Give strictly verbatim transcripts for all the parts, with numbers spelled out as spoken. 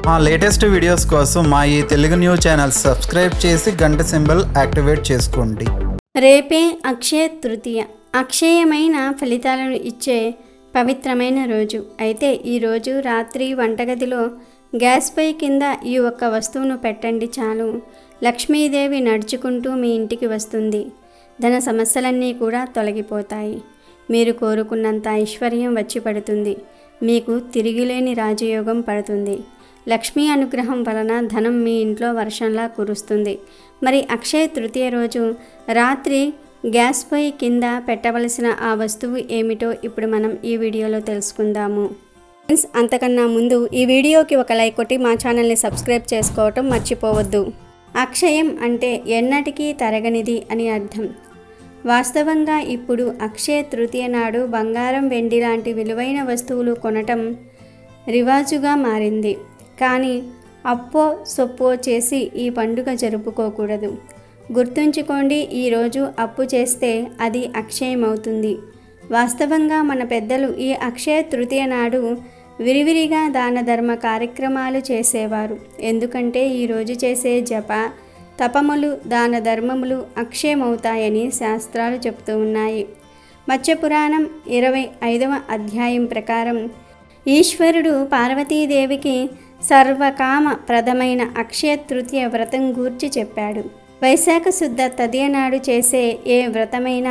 మా latest videos కోసం మా ఈ తెలుగు న్యూస్ ఛానల్ సబ్స్క్రైబ్ చేసి గంట సింబల్ యాక్టివేట్ చేసుకోండి. రేపే అక్షయ తృతీయ. అక్షయమైన ఫలితాలను ఇచ్చే పవిత్రమైన రోజు. అయితే ఈరోజు రాత్రి వంటగదిలో గ్యాస్ పై కింద ఈ ఒక్క వస్తువును పెట్టండి చాలు. లక్ష్మీదేవి నడుచుకుంటూ మీ ఇంటికి వస్తుంది. ధన సమస్యలన్నీ కూడా తొలగిపోతాయి. మీరు కోరుకున్నంత ఐశ్వర్యం వచ్చి పడుతుంది. మీకు తిరిగిలేని రాజయోగం పడుతుంది. లక్ష్మీ అనుగ్రహం వలన ధనం మీ ఇంట్లో వర్షంలా కురుస్తుంది. మరి అక్షయ తృతీయ రోజు రాత్రి గ్యాస్ పై కింద పెట్టవలసిన ఆ వస్తువు ఏమిటో ఇప్పుడు మనం ఈ వీడియోలో తెలుసుకుందాము. ఫ్రెండ్స్, అంతకన్నా ముందు ఈ వీడియోకి ఒక లైక్ కొట్టి మా ఛానల్ని సబ్స్క్రైబ్ చేసుకోవటం మర్చిపోవద్దు. అక్షయం అంటే ఎన్నటికీ తరగనిది అని అర్థం. వాస్తవంగా ఇప్పుడు అక్షయ తృతీయ నాడు బంగారం, వెండి లాంటి విలువైన వస్తువులు కొనటం రివాజుగా మారింది. కానీ అప్పో సొప్పో చేసి ఈ పండుగ జరుపుకోకూడదు. గుర్తుంచుకోండి, ఈరోజు అప్పు చేస్తే అది అక్షయమవుతుంది. వాస్తవంగా మన పెద్దలు ఈ అక్షయ తృతీయ నాడు విరివిరిగా దాన ధర్మ కార్యక్రమాలు చేసేవారు. ఎందుకంటే ఈరోజు చేసే జప తపములు, దాన ధర్మములు అక్షయమవుతాయని శాస్త్రాలు చెప్తూ ఉన్నాయి. మత్స్యపురాణం ఇరవై ఐదవ అధ్యాయం ప్రకారం ఈశ్వరుడు పార్వతీదేవికి సర్వకామ ప్రదమైన అక్షయ తృతీయ వ్రతం గూర్చి చెప్పాడు. వైశాఖ శుద్ధ తదియ నాడు చేసే ఏ వ్రతమైనా,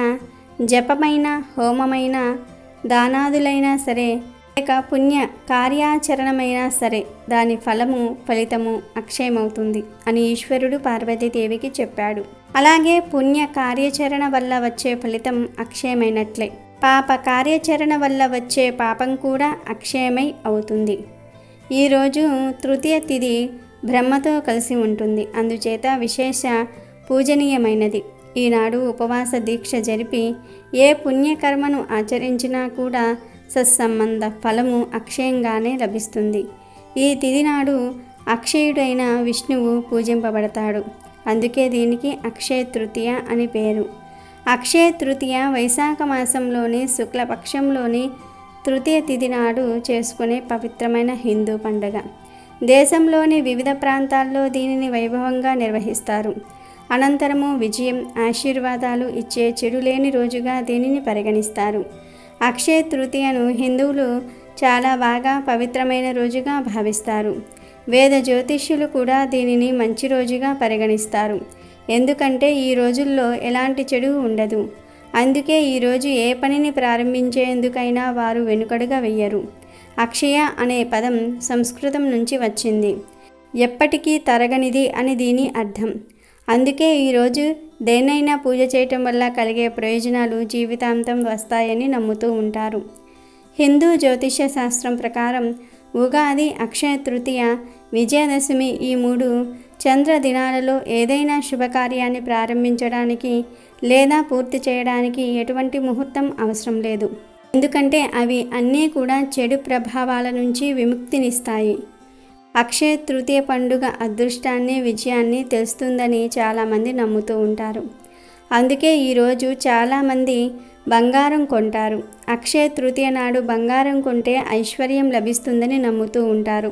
జపమైన, హోమమైన, దానాదులైనా సరే, లేక పుణ్య కార్యాచరణమైనా సరే దాని ఫలము ఫలితము అక్షయమవుతుంది అని ఈశ్వరుడు పార్వతీదేవికి చెప్పాడు. అలాగే పుణ్య కార్యాచరణ వల్ల వచ్చే ఫలితం అక్షయమైనట్లే పాప కార్యాచరణ వల్ల వచ్చే పాపం కూడా అక్షయమై అవుతుంది. ఈరోజు తృతీయ తిథి బ్రహ్మతో కలిసి ఉంటుంది. అందుచేత విశేష పూజనీయమైనది. ఈనాడు ఉపవాస దీక్ష జరిపి ఏ పుణ్యకర్మను ఆచరించినా కూడా సత్సంబంధ ఫలము అక్షయంగానే లభిస్తుంది. ఈ తిథి నాడు అక్షయుడైన విష్ణువు పూజింపబడతాడు. అందుకే దీనికి అక్షయ తృతీయ అని పేరు. అక్షయ తృతీయ వైశాఖ మాసంలోని శుక్లపక్షంలోని తృతీయ తిథి నాడు చేసుకునే పవిత్రమైన హిందూ పండుగ. దేశంలోని వివిధ ప్రాంతాల్లో దీనిని వైభవంగా నిర్వహిస్తారు. అనంతరము విజయం, ఆశీర్వాదాలు ఇచ్చే చెడు లేని రోజుగా దీనిని పరిగణిస్తారు. అక్షయ తృతీయను హిందువులు చాలా బాగా పవిత్రమైన రోజుగా భావిస్తారు. వేద జ్యోతిష్యులు కూడా దీనిని మంచి రోజుగా పరిగణిస్తారు. ఎందుకంటే ఈ రోజుల్లో ఎలాంటి చెడు ఉండదు. అందుకే ఈరోజు ఏ పనిని ప్రారంభించేందుకైనా వారు వెనుకడుగా వెయ్యరు. అక్షయ అనే పదం సంస్కృతం నుంచి వచ్చింది. ఎప్పటికీ తరగనిది అని దీని అర్థం. అందుకే ఈరోజు దేన్నైనా పూజ చేయటం వల్ల కలిగే ప్రయోజనాలు జీవితాంతం వస్తాయని నమ్ముతూ ఉంటారు. హిందూ జ్యోతిష్య శాస్త్రం ప్రకారం ఉగాది, అక్షయ తృతీయ, విజయదశమి ఈ మూడు చంద్ర దినాలలో ఏదైనా శుభకార్యాన్ని ప్రారంభించడానికి లేదా పూర్తి చేయడానికి ఎటువంటి ముహూర్తం అవసరం లేదు. ఎందుకంటే అవి అన్నీ కూడా చెడు ప్రభావాల నుంచి విముక్తినిస్తాయి. అక్షయ తృతీయ పండుగ అదృష్టాన్ని, విజయాన్ని తెస్తుందని చాలామంది నమ్ముతూ ఉంటారు. అందుకే ఈరోజు చాలామంది బంగారం కొంటారు. అక్షయ తృతీయ నాడు బంగారం కొంటే ఐశ్వర్యం లభిస్తుందని నమ్ముతూ ఉంటారు.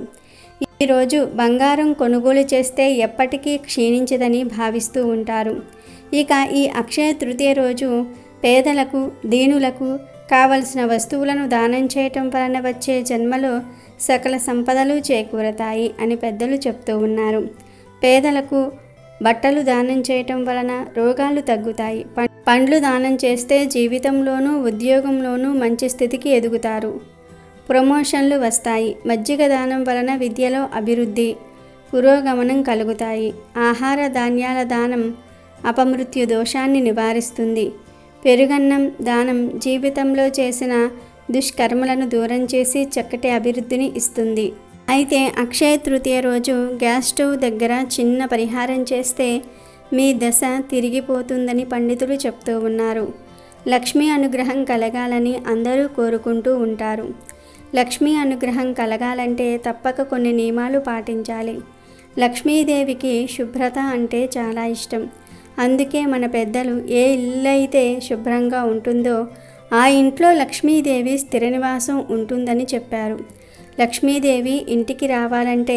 ఈరోజు బంగారం కొనుగోలు చేస్తే ఎప్పటికీ క్షీణించదని భావిస్తూ ఉంటారు. ఇక ఈ అక్షయ తృతీయ రోజు పేదలకు, దీనులకు కావలసిన వస్తువులను దానం చేయటం వలన వచ్చే జన్మలో సకల సంపదలు చేకూరతాయి అని పెద్దలు చెప్తూ ఉన్నారు. పేదలకు బట్టలు దానం చేయటం వలన రోగాలు తగ్గుతాయి. పండ్లు దానం చేస్తే జీవితంలోనూ ఉద్యోగంలోనూ మంచి స్థితికి ఎదుగుతారు. ప్రమోషన్లు వస్తాయి. మజ్జిగ దానం వలన విద్యలో అభివృద్ధి, పురోగమనం కలుగుతాయి. ఆహార ధాన్యాల దానం అపమృత్యు దోషాన్ని నివారిస్తుంది. పెరుగన్నం దానం జీవితంలో చేసిన దుష్కర్మలను దూరం చేసి చక్కటి అభివృద్ధిని ఇస్తుంది. అయితే అక్షయ తృతీయ రోజు గ్యాస్ స్టవ్ దగ్గర చిన్న పరిహారం చేస్తే మీ దశ తిరిగిపోతుందని పండితులు చెప్తూ ఉన్నారు. లక్ష్మీ అనుగ్రహం కలగాలని అందరూ కోరుకుంటూ ఉంటారు. లక్ష్మీ అనుగ్రహం కలగాలంటే తప్పక కొన్ని నియమాలు పాటించాలి. లక్ష్మీదేవికి శుభ్రత అంటే చాలా ఇష్టం. అందుకే మన పెద్దలు ఏ ఇల్లు అయితే శుభ్రంగా ఉంటుందో ఆ ఇంట్లో లక్ష్మీదేవి స్థిర నివాసం ఉంటుందని చెప్పారు. లక్ష్మీదేవి ఇంటికి రావాలంటే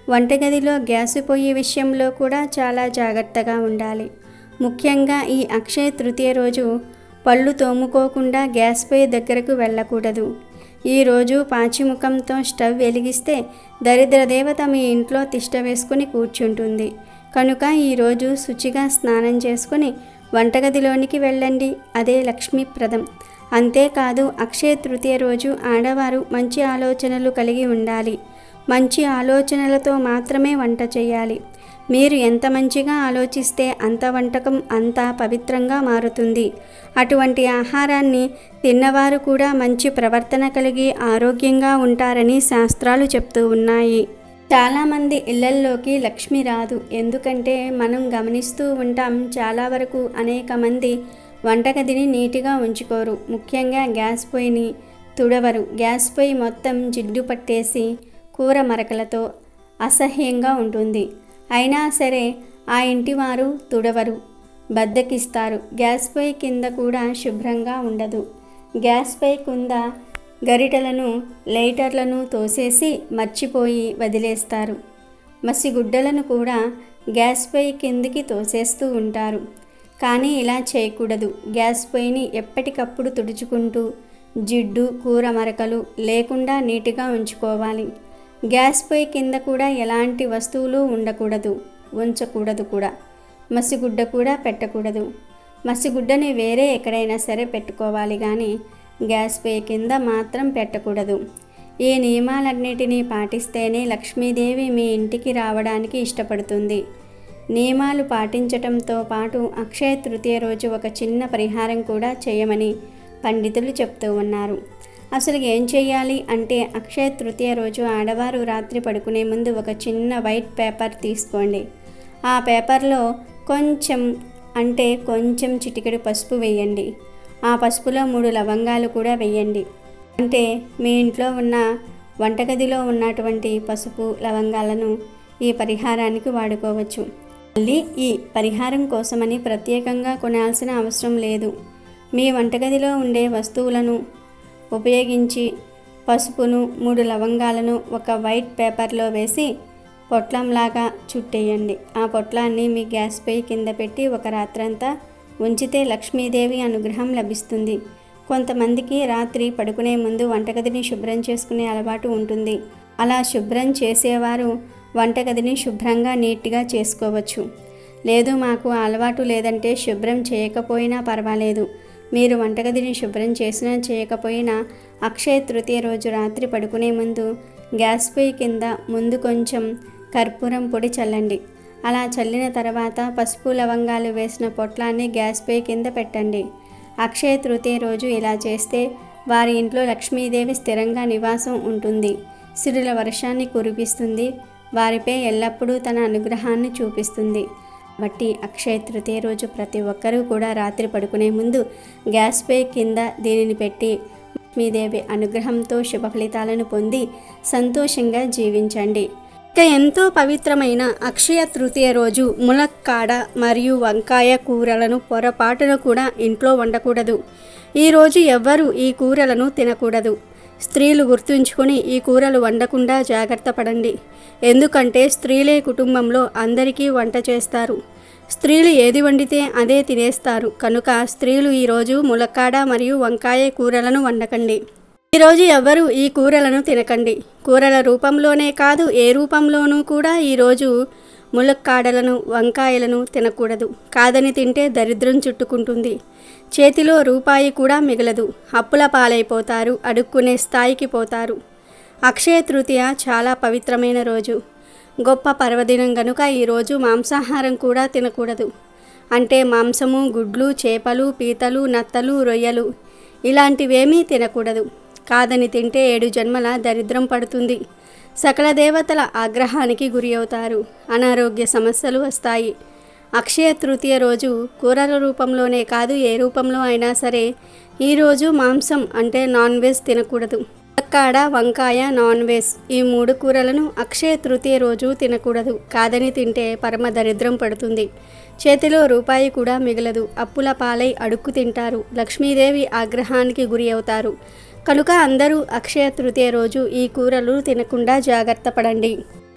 వంటగదిలో గ్యాసు పొయ్యి విషయంలో కూడా చాలా జాగ్రత్తగా ఉండాలి. ముఖ్యంగా ఈ అక్షయ తృతీయ రోజు పళ్ళు తోముకోకుండా గ్యాస్ పొయ్యి దగ్గరకు వెళ్ళకూడదు. ఈరోజు పాచిముఖంతో స్టవ్ వెలిగిస్తే దరిద్ర దేవత మీ ఇంట్లో తిష్ట వేసుకుని కూర్చుంటుంది. కనుక ఈరోజు శుచిగా స్నానం చేసుకుని వంటగదిలోనికి వెళ్ళండి. అదే లక్ష్మీప్రదం. అంతేకాదు అక్షయ తృతీయ రోజు ఆడవారు మంచి ఆలోచనలు కలిగి ఉండాలి. మంచి ఆలోచనలతో మాత్రమే వంట చేయాలి. మీరు ఎంత మంచిగా ఆలోచిస్తే అంత వంటకం అంత పవిత్రంగా మారుతుంది. అటువంటి ఆహారాన్ని తిన్నవారు కూడా మంచి ప్రవర్తన కలిగి ఆరోగ్యంగా ఉంటారని శాస్త్రాలు చెప్తూ ఉన్నాయి. చాలామంది ఇళ్లల్లోకి లక్ష్మి రాదు. ఎందుకంటే మనం గమనిస్తూ ఉంటాం, చాలా వరకు అనేక మంది వంటగదిని నీటిగా ఉంచుకోరు. ముఖ్యంగా గ్యాస్ పొయ్యిని తుడవరు. గ్యాస్ పొయ్యి మొత్తం జిడ్డు పట్టేసి కూర మరకలతో అసహ్యంగా ఉంటుంది. అయినా సరే ఆ ఇంటి వారు తుడవరు, బద్దకిస్తారు. గ్యాస్ పొయ్యి కింద కూడా శుభ్రంగా ఉండదు. గ్యాస్ పొయ్యి కింద గరిటెలను లైటర్లను తోసేసి మర్చిపోయి వదిలేస్తారు. మసిగుడ్డలను కూడా గ్యాస్ పొయ్యి కిందికి తోసేస్తూ ఉంటారు. కానీ ఇలా చేయకూడదు. గ్యాస్ పొయ్యిని ఎప్పటికప్పుడు తుడుచుకుంటూ జిడ్డు కూర మరకలు లేకుండా నీట్గా ఉంచుకోవాలి. గ్యాస్ పొయ్యి కింద కూడా ఎలాంటి వస్తువులు ఉండకూడదు, ఉంచకూడదు కూడా. మసిగుడ్డ కూడా పెట్టకూడదు. మసిగుడ్డని వేరే ఎక్కడైనా సరే పెట్టుకోవాలి, కానీ గ్యాస్ పొయ్యి కింద మాత్రం పెట్టకూడదు. ఈ నియమాలన్నిటినీ పాటిస్తేనే లక్ష్మీదేవి మీ ఇంటికి రావడానికి ఇష్టపడుతుంది. నియమాలు పాటించటంతో పాటు అక్షయ తృతీయ రోజు ఒక చిన్న పరిహారం కూడా చేయమని పండితులు చెప్తూ ఉన్నారు. అసలు ఏం చేయాలి అంటే, అక్షయ తృతీయ రోజు ఆడవారు రాత్రి పడుకునే ముందు ఒక చిన్న వైట్ పేపర్ తీసుకోండి. ఆ పేపర్లో కొంచెం అంటే కొంచెం చిటికెడు పసుపు వేయండి. ఆ పసుపులో మూడు లవంగాలు కూడా వేయండి. అంటే మీ ఇంట్లో ఉన్న వంటగదిలో ఉన్నటువంటి పసుపు లవంగాలను ఈ పరిహారానికి వాడుకోవచ్చు. మళ్ళీ ఈ పరిహారం కోసమని ప్రత్యేకంగా కొనాల్సిన అవసరం లేదు. మీ వంటగదిలో ఉండే వస్తువులను ఉపయోగించి పసుపును మూడు లవంగాలను ఒక వైట్ పేపర్లో వేసి పొట్లంలాగా చుట్టేయండి. ఆ పొట్లాన్ని మీ గ్యాస్ పొయ్యి కింద పెట్టి ఒక రాత్రంతా ఉంచితే లక్ష్మీదేవి అనుగ్రహం లభిస్తుంది. కొంతమందికి రాత్రి పడుకునే ముందు వంటగదిని శుభ్రం చేసుకునే అలవాటు ఉంటుంది. అలా శుభ్రం చేసేవారు వంటగదిని శుభ్రంగా నీట్గా చేసుకోవచ్చు. లేదు మాకు అలవాటు లేదంటే శుభ్రం చేయకపోయినా పర్వాలేదు. మీరు వంటగదిని శుభ్రం చేసినా చేయకపోయినా అక్షయ తృతీయ రోజు రాత్రి పడుకునే ముందు గ్యాస్ పొయ్యి కింద ముందు కొంచెం కర్పూరం పొడి చల్లండి. అలా చల్లిన తర్వాత పసుపు లవంగాలు వేసిన పొట్లాన్ని గ్యాస్ పొయ్యి కింద పెట్టండి. అక్షయ తృతీయ రోజు ఇలా చేస్తే వారి ఇంట్లో లక్ష్మీదేవి స్థిరంగా నివాసం ఉంటుంది. సిరుల వర్షాన్ని కురిపిస్తుంది. వారిపై ఎల్లప్పుడూ తన అనుగ్రహాన్ని చూపిస్తుంది. కాబట్టి అక్షయ తృతీయ రోజు ప్రతి ఒక్కరూ కూడా రాత్రి పడుకునే ముందు గ్యాస్ పొయ్యి కింద దీనిని పెట్టి లక్ష్మీదేవి అనుగ్రహంతో శుభ ఫలితాలను పొంది సంతోషంగా జీవించండి. ఇక ఎంతో పవిత్రమైన అక్షయ తృతీయ రోజు ములక్కాడ మరియు వంకాయ కూరలను పొరపాటున కూడా ఇంట్లో వండకూడదు. ఈరోజు ఎవ్వరూ ఈ కూరలను తినకూడదు. స్త్రీలు గుర్తుంచుకొని ఈ కూరలు వండకుండా జాగ్రత్త పడండి. ఎందుకంటే స్త్రీలే కుటుంబంలో అందరికీ వంట చేస్తారు. స్త్రీలు ఏది వండితే అదే తినేస్తారు. కనుక స్త్రీలు ఈరోజు ములక్కాడ మరియు వంకాయ కూరలను వండకండి. ఈరోజు ఎవ్వరూ ఈ కూరలను తినకండి. కూరల రూపంలోనే కాదు, ఏ రూపంలోనూ కూడా ఈరోజు ములక్కాడలను వంకాయలను తినకూడదు. కాదని తింటే దరిద్రం చుట్టుకుంటుంది. చేతిలో రూపాయి కూడా మిగలదు. అప్పుల పాలైపోతారు. అడుక్కునే స్థాయికి పోతారు. అక్షయ తృతీయ చాలా పవిత్రమైన రోజు, గొప్ప పర్వదినం కనుక ఈరోజు మాంసాహారం కూడా తినకూడదు. అంటే మాంసము, గుడ్లు, చేపలు, పీతలు, నత్తలు, రొయ్యలు ఇలాంటివేమీ తినకూడదు. కాదని తింటే ఏడు జన్మల దరిద్రం పడుతుంది. సకల దేవతల ఆగ్రహానికి గురి అవుతారు. అనారోగ్య సమస్యలు వస్తాయి. అక్షయ తృతీయ రోజు కూరల రూపంలోనే కాదు, ఏ రూపంలో అయినా సరే ఈరోజు మాంసం అంటే నాన్ వెజ్ తినకూడదు. ములక్కాడ, వంకాయ నాన్ వెజ్ ఈ మూడు కూరలను అక్షయ తృతీయ రోజు తినకూడదు. కాదని తింటే పరమ దరిద్రం పడుతుంది. చేతిలో రూపాయి కూడా మిగలదు. అప్పుల పాలై అడుక్కు తింటారు. లక్ష్మీదేవి ఆగ్రహానికి గురి అవుతారు. కనుక అందరూ అక్షయ తృతీయ రోజు ఈ కూరలు తినకుండా జాగ్రత్త పడండి.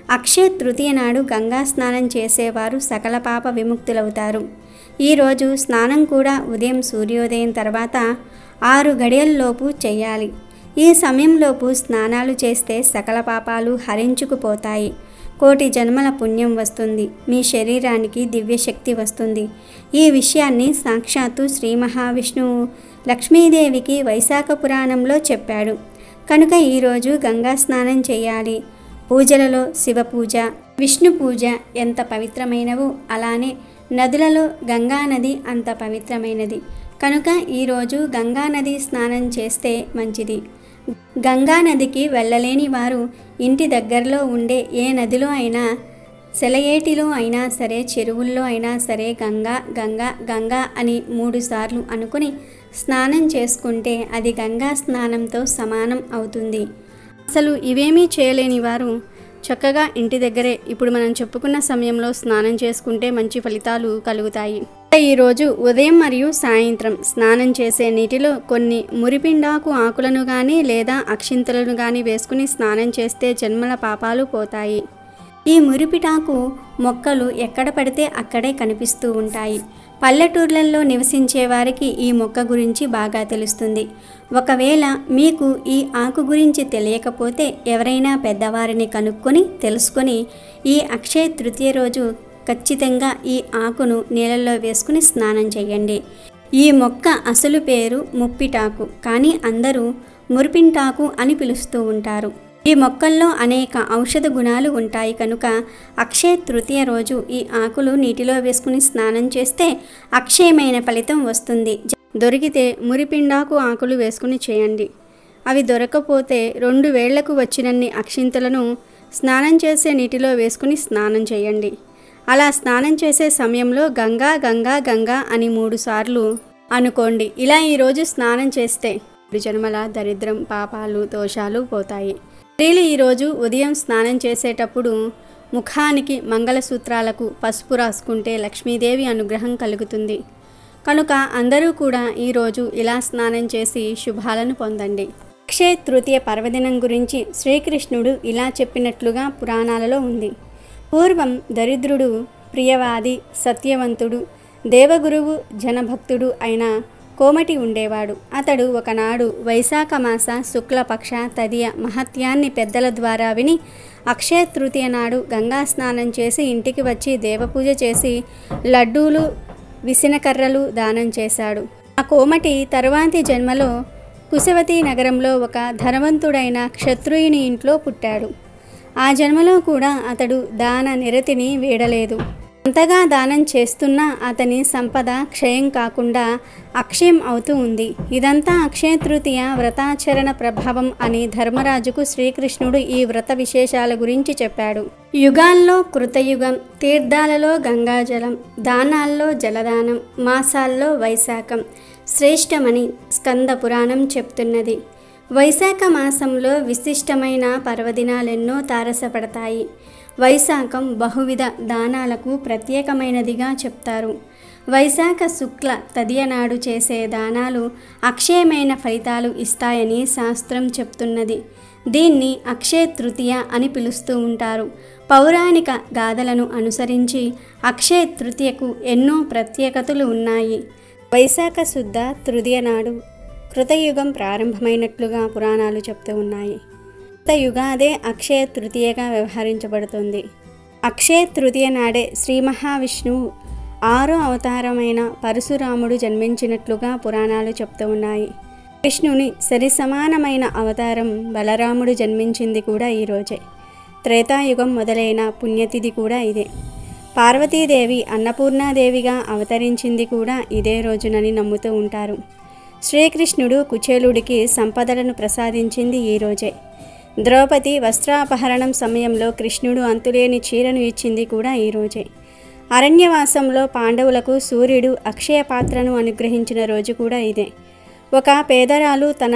అక్షయ తృతీయ నాడు గంగా స్నానం చేసేవారు సకల పాప విముక్తులవుతారు. ఈరోజు స్నానం కూడా ఉదయం సూర్యోదయం తర్వాత ఆరు గడియల్లోపు చేయాలి. ఈ సమయంలోపు స్నానాలు చేస్తే సకల పాపాలు హరించుకుపోతాయి. కోటి జన్మల పుణ్యం వస్తుంది. మీ శరీరానికి దివ్యశక్తి వస్తుంది. ఈ విషయాన్ని సాక్షాత్తు శ్రీ మహావిష్ణువు లక్ష్మీదేవికి వైశాఖ పురాణంలో చెప్పాడు. కనుక ఈరోజు గంగా స్నానం చేయాలి. పూజలలో శివ పూజ, విష్ణు పూజ ఎంత పవిత్రమైనవో అలానే నదులలో గంగా నది అంత పవిత్రమైనది. కనుక ఈరోజు గంగా నది స్నానం చేస్తే మంచిది. గంగా నదికి వెళ్ళలేని వారు ఇంటి దగ్గరలో ఉండే ఏ నదిలో అయినా, సెలయేటిలో అయినా సరే, చెరువుల్లో అయినా సరే గంగా గంగా గంగా అని మూడు సార్లు అనుకుని స్నానం చేసుకుంటే అది గంగా స్నానంతో సమానం అవుతుంది. అసలు ఇవేమీ చేయలేని వారు చక్కగా ఇంటి దగ్గరే ఇప్పుడు మనం చెప్పుకున్న సమయంలో స్నానం చేసుకుంటే మంచి ఫలితాలు కలుగుతాయి. ఈరోజు ఉదయం మరియు సాయంత్రం స్నానం చేసే నీటిలో కొన్ని మురిపిండాకు ఆకులను కానీ లేదా అక్షింతలను కానీ వేసుకుని స్నానం చేస్తే జన్మల పాపాలు పోతాయి. ఈ మురిపిటాకు మొక్కలు ఎక్కడ పడితే అక్కడే కనిపిస్తూ ఉంటాయి. పల్లెటూర్లలో నివసించే వారికి ఈ మొక్క గురించి బాగా తెలుస్తుంది. ఒకవేళ మీకు ఈ ఆకు గురించి తెలియకపోతే ఎవరైనా పెద్దవారిని కనుక్కొని తెలుసుకొని ఈ అక్షయ తృతీయ రోజు ఖచ్చితంగా ఈ ఆకును నీళ్ళల్లో వేసుకుని స్నానం చేయండి. ఈ మొక్క అసలు పేరు ముప్పిటాకు, కానీ అందరూ మురిపింటాకు అని పిలుస్తూ ఉంటారు. ఈ మొక్కల్లో అనేక ఔషధ గుణాలు ఉంటాయి. కనుక అక్షయ తృతీయ రోజు ఈ ఆకులు నీటిలో వేసుకుని స్నానం చేస్తే అక్షయమైన ఫలితం వస్తుంది. దొరికితే మురిపిండాకు ఆకులు వేసుకుని చేయండి. అవి దొరకపోతే రెండు వేళ్లకు వచ్చినన్ని అక్షింతలను స్నానం చేసే నీటిలో వేసుకుని స్నానం చేయండి. అలా స్నానం చేసే సమయంలో గంగా గంగా గంగా అని మూడు సార్లు అనుకోండి. ఇలా ఈరోజు స్నానం చేస్తే జన్మల దరిద్రం, పాపాలు, దోషాలు పోతాయి. స్త్రీలు ఈరోజు ఉదయం స్నానం చేసేటప్పుడు ముఖానికి మంగళసూత్రాలకు పసుపు రాసుకుంటే లక్ష్మీదేవి అనుగ్రహం కలుగుతుంది. కనుక అందరూ కూడా ఈరోజు ఇలా స్నానం చేసి శుభాలను పొందండి. అక్షయ తృతీయ పర్వదినం గురించి శ్రీకృష్ణుడు ఇలా చెప్పినట్లుగా పురాణాలలో ఉంది. పూర్వం దరిద్రుడు, ప్రియవాది, సత్యవంతుడు, దేవగురువు, జనభక్తుడు అయిన కోమటి ఉండేవాడు. అతడు ఒకనాడు వైశాఖ మాస శుక్లపక్ష తదియ మహత్యాన్ని పెద్దల ద్వారా విని అక్షయ తృతీయ నాడు గంగా స్నానం చేసి ఇంటికి వచ్చి దేవపూజ చేసి లడ్డూలు, విసినకర్రలు దానం చేశాడు. ఆ కోమటి తరువాతి జన్మలో కుశవతి నగరంలో ఒక ధనవంతుడైన క్షత్రియుని ఇంట్లో పుట్టాడు. ఆ జన్మలో కూడా అతడు దాన నిరతిని వీడలేదు. అంతగా దానం చేస్తున్నా అతని సంపద క్షయం కాకుండా అక్షయం అవుతూ ఉంది. ఇదంతా అక్షయ తృతీయ వ్రతాచరణ ప్రభావం అని ధర్మరాజుకు శ్రీకృష్ణుడు ఈ వ్రత విశేషాల గురించి చెప్పాడు. యుగాల్లో కృతయుగం, తీర్థాలలో గంగాజలం, దానాల్లో జలదానం, మాసాల్లో వైశాఖం శ్రేష్టమని స్కంద పురాణం చెప్తున్నది. వైశాఖ మాసంలో విశిష్టమైన పర్వదినాలెన్నో తారసపడతాయి. వైశాఖం బహువిధ దానాలకు ప్రత్యేకమైనదిగా చెప్తారు. వైశాఖ శుక్ల తదియ నాడు చేసే దానాలు అక్షయమైన ఫలితాలు ఇస్తాయని శాస్త్రం చెప్తున్నది. దీన్ని అక్షయ తృతీయ అని పిలుస్తూ ఉంటారు. పౌరాణిక గాథలను అనుసరించి అక్షయ తృతీయకు ఎన్నో ప్రత్యేకతలు ఉన్నాయి. వైశాఖ శుద్ధ తృతీయ నాడు కృతయుగం ప్రారంభమైనట్లుగా పురాణాలు చెప్తూ ఉన్నాయి. యుగాదే అక్షయ తృతీయగా వ్యవహరించబడుతుంది. అక్షయ తృతీయ నాడే శ్రీ మహావిష్ణువు ఆరో అవతారమైన పరశురాముడు జన్మించినట్లుగా పురాణాలు చెప్తూ ఉన్నాయి. విష్ణుని సరి సమానమైన అవతారం బలరాముడు జన్మించింది కూడా ఈరోజే. త్రేతాయుగం మొదలైన పుణ్యతిథి కూడా ఇదే. పార్వతీదేవి అన్నపూర్ణాదేవిగా అవతరించింది కూడా ఇదే రోజునని నమ్ముతూ ఉంటారు. శ్రీకృష్ణుడు కుచేలుడికి సంపదలను ప్రసాదించింది ఈరోజే. ద్రౌపది వస్త్రాపహరణం సమయంలో కృష్ణుడు అంతులేని చీరను ఇచ్చింది కూడా ఈరోజే. అరణ్యవాసంలో పాండవులకు సూర్యుడు అక్షయ పాత్రను అనుగ్రహించిన రోజు కూడా ఇదే. ఒక పేదరాలు తన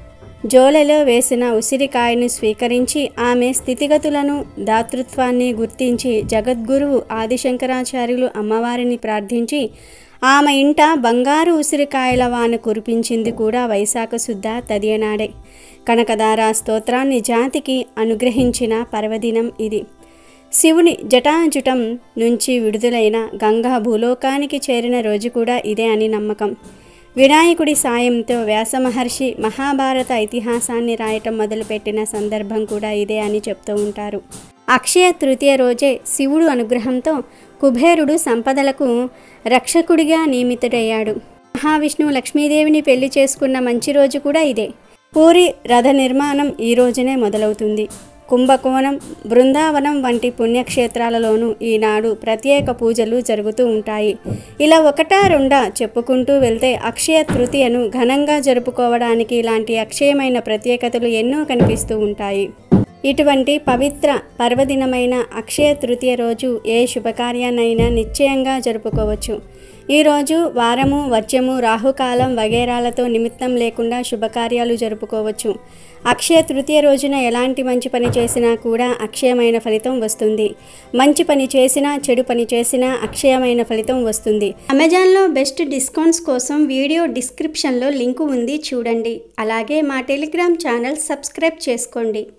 జోలెలో వేసిన ఉసిరికాయను స్వీకరించి ఆమె స్థితిగతులను, దాతృత్వాన్ని గుర్తించి జగద్గురువు ఆదిశంకరాచార్యులు అమ్మవారిని ప్రార్థించి ఆమె ఇంట బంగారు ఉసిరికాయల వాన కురిపించింది కూడా వైశాఖ శుద్ధ తదియనాడే. కనకదార స్తోత్రాన్ని జాతికి అనుగ్రహించిన పర్వదినం ఇది. శివుని జటాజుటం నుంచి విడుదలైన గంగా భూలోకానికి చేరిన రోజు కూడా ఇదే అని నమ్మకం. వినాయకుడి సాయంతో వ్యాస మహర్షి మహాభారత ఇతిహాసాన్ని రాయటం మొదలుపెట్టిన సందర్భం కూడా ఇదే అని చెప్తూ ఉంటారు. అక్షయ తృతీయ రోజే శివుడు అనుగ్రహంతో కుబేరుడు సంపదలకు రక్షకుడిగా నియమితుడయ్యాడు. మహావిష్ణువు లక్ష్మీదేవిని పెళ్లి చేసుకున్న మంచి రోజు కూడా ఇదే. పూరి రథ నిర్మాణం ఈ రోజునే మొదలవుతుంది. కుంభకోణం, బృందావనం వంటి పుణ్యక్షేత్రాలలోనూ ఈనాడు ప్రత్యేక పూజలు జరుగుతూ ఉంటాయి. ఇలా ఒకటా రెండా చెప్పుకుంటూ వెళ్తే అక్షయ తృతీయను ఘనంగా జరుపుకోవడానికి ఇలాంటి అక్షయమైన ప్రత్యేకతలు ఎన్నో కనిపిస్తూ ఉంటాయి. ఇటువంటి పవిత్ర పర్వదినమైన అక్షయ తృతీయ రోజు ఏ శుభకార్యాన్నైనా నిశ్చయంగా జరుపుకోవచ్చు. ఈరోజు వారము, వర్జ్యము, రాహుకాలం వగేరాలతో నిమిత్తం లేకుండా శుభకార్యాలు జరుపుకోవచ్చు. అక్షయ తృతీయ రోజున ఎలాంటి మంచి పని చేసినా కూడా అక్షయమైన ఫలితం వస్తుంది. మంచి పని చేసినా, చెడు పని చేసినా అక్షయమైన ఫలితం వస్తుంది. అమెజాన్లో బెస్ట్ డిస్కౌంట్స్ కోసం వీడియో డిస్క్రిప్షన్లో లింకు ఉంది, చూడండి. అలాగే మా టెలిగ్రామ్ ఛానల్ సబ్స్క్రైబ్ చేసుకోండి.